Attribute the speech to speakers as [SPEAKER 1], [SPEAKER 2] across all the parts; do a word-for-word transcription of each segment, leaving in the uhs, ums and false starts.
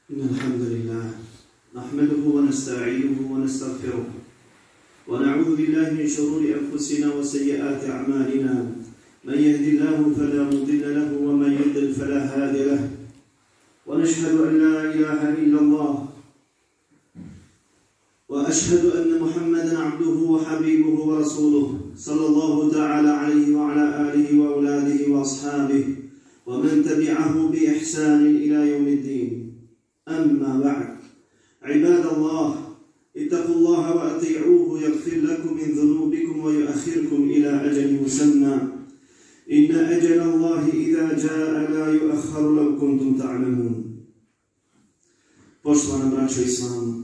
[SPEAKER 1] إن الحمد لله نحمده ونستعينه ونستغفره ونعوذ بالله من شرور أنفسنا وسيئات أعمالنا من يهد الله فلا مضل له ومن يضلل فلا هادي له ونشهد أن لا إله إلا الله وأشهد أن محمدا عبده وحبيبه ورسوله صلى الله تعالى عليه وعلى آله وأولاده وأصحابه ومن تبعه بإحسان إلى يوم الدين. أما بعد، عباد الله، اتقوا الله وأطيعوه يغفر لكم من ذنوبكم ويؤخركم إلى أجل مسمى إن أجل الله إذا جاء لا يؤخر لو كنتم تعلمون. Poštovana braćo Islamu,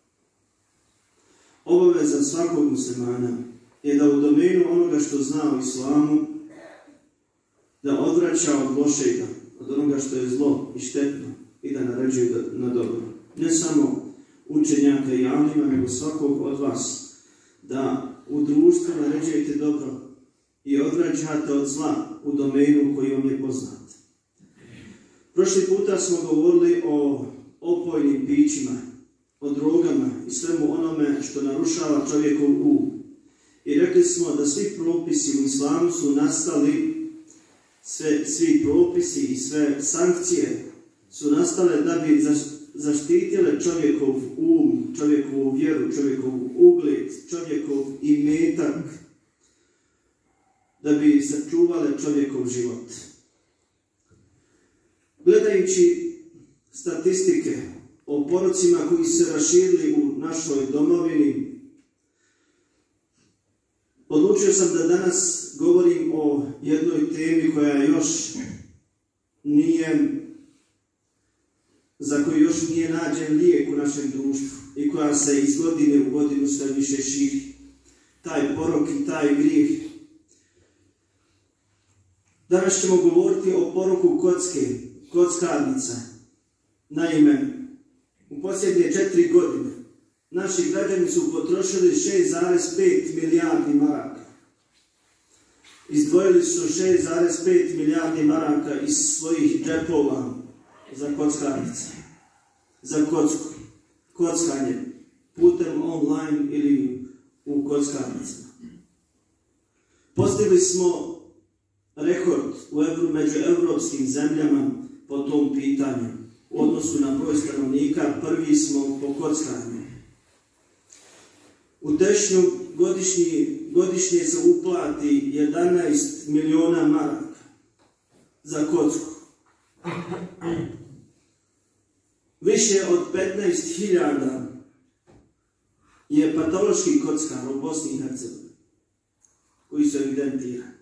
[SPEAKER 1] obaveza svakog muslimana je da u domenu onoga što zna o Islamu da odvraća od lošega, od onoga što je zlo i štetno i da naređuje na dobro. Ne samo učenjaka i alima, nego svakog od vas da u društvu naređujete dobro i odvraćate od zla u domenu koji vam je poznat. Prošli puta smo govorili o opojnim pićima, o drogama i svemu onome što narušava čovjekov um. I rekli smo da svi propisi u islamu su nastali, sve, svi propisi i sve sankcije su nastale da bi zaštitile čovjekov um, čovjekovu vjeru, čovjekov ugled, čovjekov imetak, da bi sačuvale čovjekov život. Gledajući statistike o porocima koji se raširili u našoj domovini, odlučio sam da danas govorim o jednoj temi koja još nije, za koju još nije nađen lijek u našem društvu i koja se iz godine u godinu sve više širi. Taj porok i taj grijeh. Danas ćemo govoriti o poroku kocke, kockarnica. Naime, u posljednje četiri godine naši građani su potrošili šest zarez pet milijardi maraka. Izdvojili su šest zarez pet milijardi maraka iz svojih džepova za kockarnice, za kocku, kockanje putem online ili u kockarnicama. Postigli smo rekord u Evru, među evropskim zemljama po tom pitanju. U odnosu na broj stanovnika prvi smo po kockanju. U Tešnju godišnji, godišnje se uplati jedanaest miliona maraka za kocku. Više od petnaest hiljada je patološki kockar u Bosni i Hercegovini koji su evidentirani.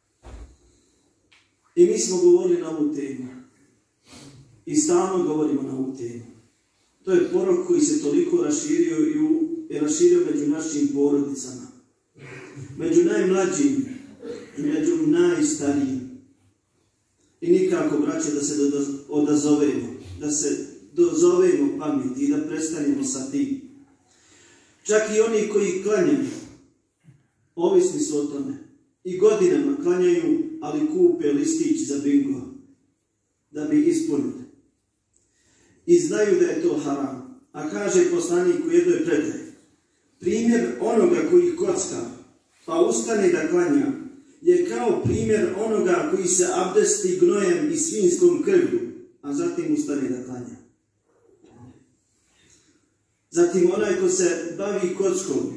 [SPEAKER 1] I mi smo govorili na ovu temu. I stalno govorimo na ovu temu. To je porok koji se toliko raširio i u, je raširio među našim porodicama. Među najmlađim i među najstarijim. I nikako, braće, da se odazovemo, da se dozovemo pameti i da prestanemo sa tim. Čak i oni koji klanjaju, ovisni su o tome. I godinama klanjaju, ali kupe listić za bingo, da bi ispunili. I znaju da je to haram. A kaže poslanik u jednoj predaji, primjer onoga koji kocka, pa ustane da klanja, je kao primjer onoga koji se abdesti gnojem i svinjskom krvlju, a zatim ustane da klanja. Zatim onaj ko se bavi kockom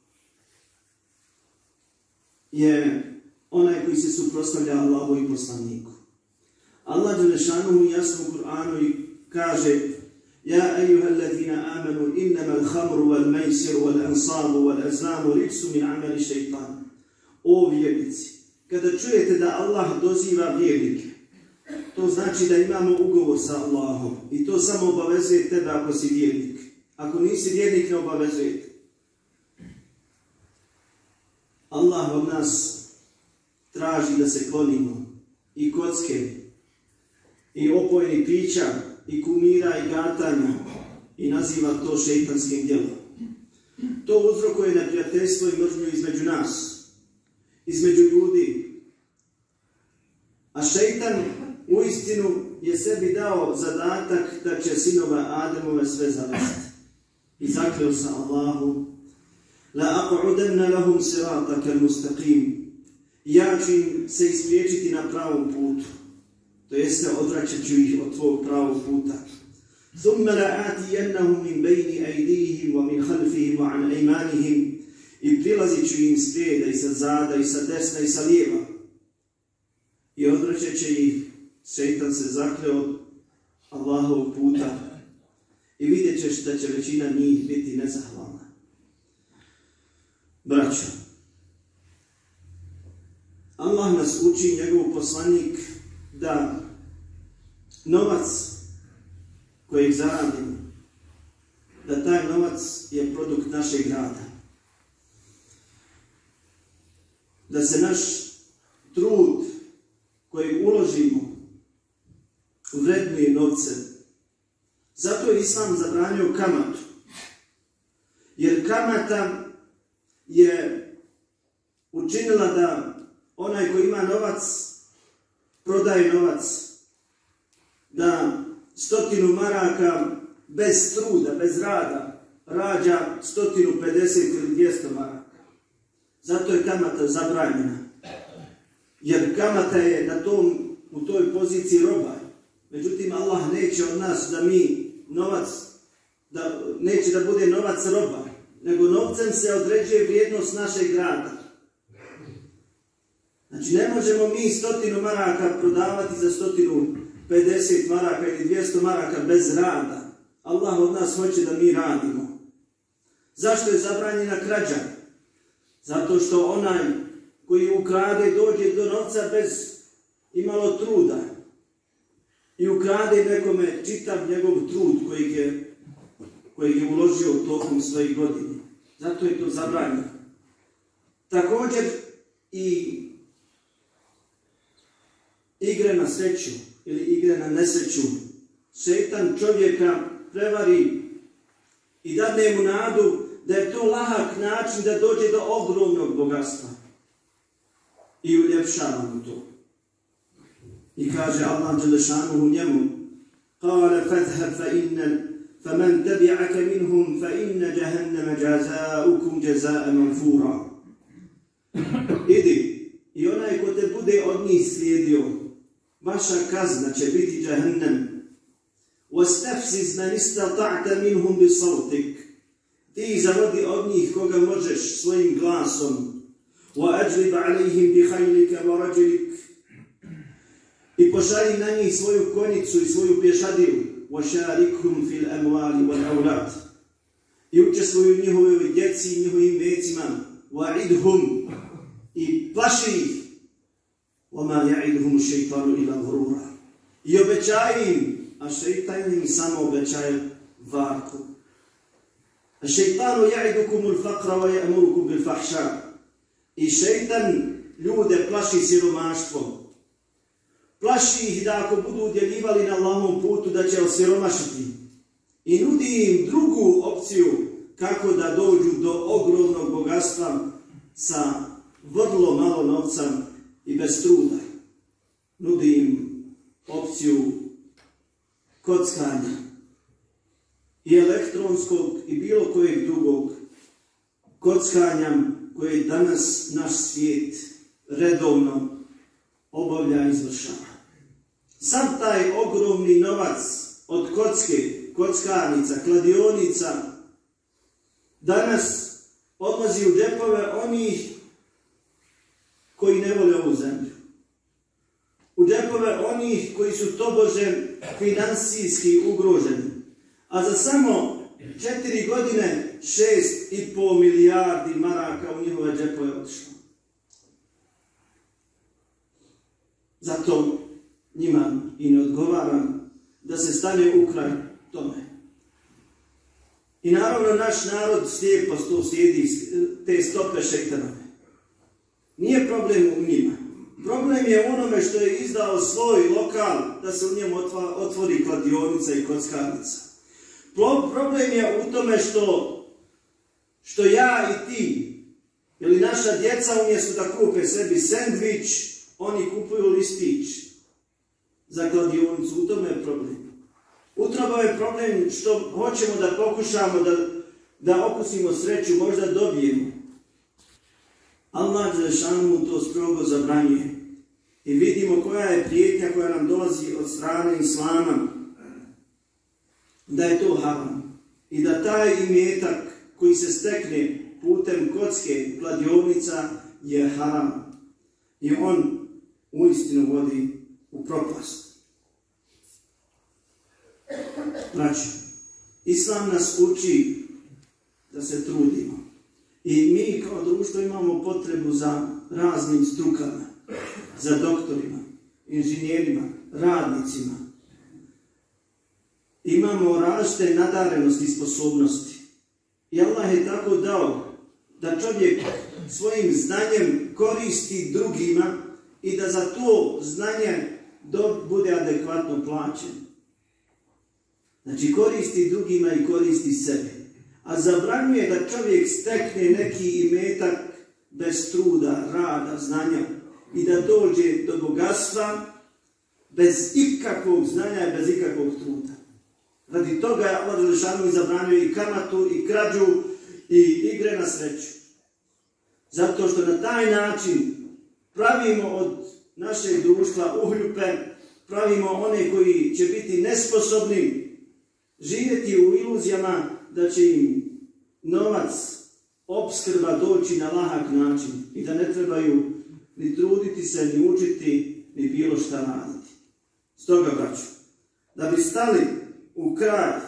[SPEAKER 1] je onaj koji se suprotstavlja Allahu i poslaniku. Allah dželešanu jasno u Kur'anu kaže: Ja ejuhallazina amanu innama al-khamru wal-maisiru wal-ansabu wal-azlamu rijsun min amali šejtan. O vjernici, kada čujete da Allah doziva vjernike, to znači da imamo ugovor sa Allahom i to samo obavezuje tebe ako si vjernik. Ako nisi vjernik, ne obavezuje. Allah od nas traži da se klonimo i kocke, i opojnih pića, i kumira, i gatanja, i naziva to šejtanskim djelom. To uzrokuje neprijateljstvo i mržnju između nas, između ljudi. A šejtan uistinu je sebi dao zadatak da će sinova Ademove sve zavesti. I zakleo sa Allahu: La aq'udanna lahum sirataka al-mustaqim. Ja ću im se ispriječiti na pravom putu. To jeste, odvraćat ću ih od tvog pravog puta. Thumma la'atiyannahum min bayni aydihim wa min khalfihim wa an aymanihim. I prilazit ću im s prijeda i sa zada i sa desna i sa lijeva. I odvraćat će ih. Šejtan se zakleo od Allahovog puta. I vidjet ćeš da će većina njih biti nezahvalna. Braćo, Allah nas uči, njegov poslanik, da novac kojeg zaradimo, da taj novac je produkt našeg rada. Da se naš trud kojeg uložimo vrednuje novcem. Zato je Islam zabranio kamatu. Jer kamata je učinila da onaj koji ima novac prodaje novac, da stotinu maraka bez truda, bez rada rađa stotinu pedeset ili dvjesto maraka. Zato je kamata zabranjena. Jer kamata je na tom, u toj poziciji roba. Međutim, Allah neće od nas da mi novac, da, neće da bude novac roba, nego novcem se određuje vrijednost našeg rada. Znači, ne možemo mi stotinu maraka prodavati za stotinu pedeset maraka ili dvjesto maraka bez rada. Allah od nas hoće da mi radimo. Zašto je zabranjena krađa? Zato što onaj koji ukrade dođe do novca bez imalo truda i ukrade nekome čitav njegov trud kojeg je, kojeg je uložio tokom svojih godina. Zato je to zabranjeno. Također i igre na sreću ili igre na nesreću. Šejtan čovjeka prevari i dadne mu nadu da je to lahak način da dođe do ogromnog bogatstva. I uljepšava mu to. I kaže Allah dželešanuhu njemu: Kale fadhhab fa inna faman tabi'aka minhum fa inna jahannama jazaukum jazaa manfura. Idi, i onaj ko te bude od njih slijedio, vaša kazna će biti džahannam. Wastafziz man istata'ta minhum bi savtik. Ti zavodi od njih koga možeš svojim glasom. Wa ajlib alejhim bi hajlika wa rađelik. I pošalji na njih svoju konjicu i svoju pješadiju. Wa šarikhum fil amwali wal aulad. I učestvuju njihovoj djeci i njihovim mecima. Wa idhum. I plaši ih. Wa ma ya'iduhum šeitanu ila ghurura. I obećaj im, a šeitan im samo obećaje varku. A šeitanu ya'idukumul faqra wa ya'murukum bil fahša. I šeitan ljude plaši siromaštvom. Plaši ih da ako budu udjeljivali na Allahovom putu da će osiromašiti. I nudi im drugu opciju kako da dođu do ogromnog bogatstva sa vrlo malo novca i bez truda. Nudi im opciju kockanja i elektronskog i bilo kojeg drugog kockanja koje danas naš svijet redovno obavlja i izvršava. Sam taj ogromni novac od kocke, kockarnica, kladionica danas odlazi u džepove onih koji ne vole ovu zemlju. U džepove onih koji su tobože finansijski ugroženi. A za samo četiri godine šest i pol milijardi maraka u njihove džepove otišlo. Zato njima i ne odgovaram da se stane u kraj tome. I naravno naš narod slijepo to slijedi te stope šejtanove. Nije problem u njima. Problem je u onome što je izdao svoj lokal da se u njemu otvori kladionica i kockarnica. Problem je u tome što, što ja i ti ili naša djeca umjesto da kupe sebi sendvič, oni kupuju listić. za kladionicu, u tome je problem. Upravo je problem što hoćemo da pokušamo da, da okusimo sreću, možda dobijemo. Allah dželešanu to strogo zabranjuje. I vidimo koja je prijetnja koja nam dolazi od strane islama, da je to haram. I da taj imetak koji se stekne putem kocke, kladionica, je haram. I on uistinu vodi u propast. Znači, islam nas uči da se trudimo. I mi kao društvo imamo potrebu za raznim strukama, za doktorima, inženjerima, radnicima. Imamo različite nadarenosti i sposobnosti. I Allah je tako dao da čovjek svojim znanjem koristi drugima i da za to znanje bude adekvatno plaćen. Znači koristi drugima i koristi sebi. A zabranjuje da čovjek stekne neki imetak bez truda, rada, znanja i da dođe do bogatstva bez ikakvog znanja i bez ikakvog truda. Radi toga je Allah dželešanu zabranjuje i kamatu, i krađu, i igre na sreću. Zato što na taj način pravimo od našeg društva uhljupe, pravimo one koji će biti nesposobni živjeti u iluzijama da će im novac, opskrba doći na lahak način i da ne trebaju ni truditi se, ni učiti, ni bilo šta raditi. Stoga, braćo, da bi stali u kraj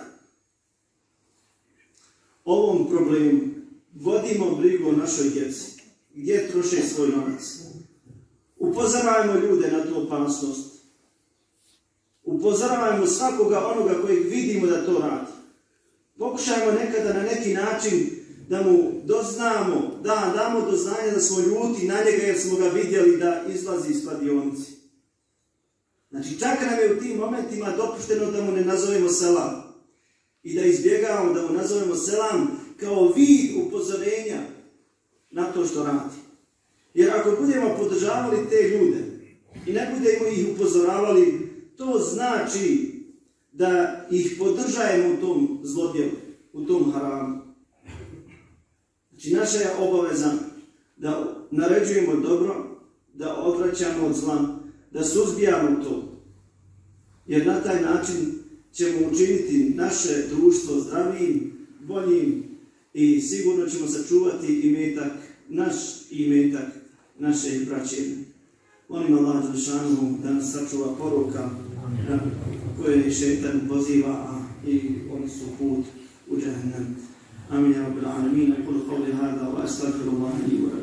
[SPEAKER 1] ovom problemu, vodimo brigu o našoj djeci, gdje troše svoj novac. Upozoravajmo ljude na tu opasnost. Upozoravajmo svakoga onoga kojeg vidimo da to radi. Pokušajmo nekada na neki način da mu doznamo, da damo do znanja da smo ljuti na njega jer smo ga vidjeli da izlazi iz kladionice. Znači čak nam je u tim momentima dopušteno da mu ne nazovemo selam i da izbjegavamo da mu nazovemo selam kao vid upozorenja na to što radi. Jer ako budemo podržavali te ljude i ne budemo ih upozoravali, to znači da ih podržajemo u tom zlodjelu, u tom haramu. Znači naša je obaveza da naređujemo dobro, da odvraćamo od zla, da suzbijamo to. Jer na taj način ćemo učiniti naše društvo zdravijim, boljim i sigurno ćemo sačuvati imetak, naš imetak, naše braće. Molim Allah dželešanu da nas sačuva poroka na koje šejtan poziva i oni su put u džehennem. Amin ya rabbil alamin. Aqulu qawli hada wa astaghfirullaha li wa lakum.